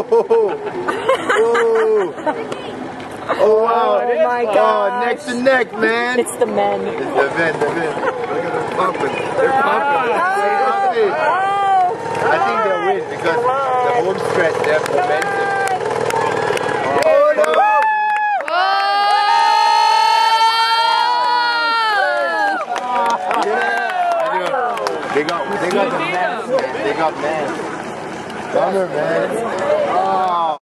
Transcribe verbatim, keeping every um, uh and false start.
Oh wow! Oh my God! Oh, neck to neck, man! It's the men. It's the men, the men. Look at them pumping. They're pumping. They're pumping. I think they'll win because the home stretch, they have momentum. Oh no! They got, they got the man. They got man. Bummer, man.